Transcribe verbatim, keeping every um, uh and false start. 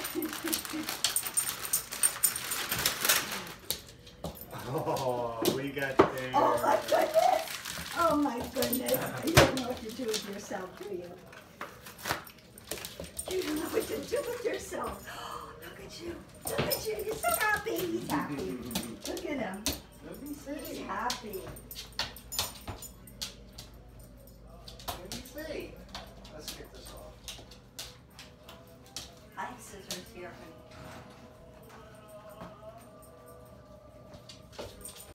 Oh, what do you got there? Oh my goodness! Oh my goodness! You don't know what to do with yourself, do you? You don't know what to do with yourself. Oh, look at you! Look at you! You're so happy!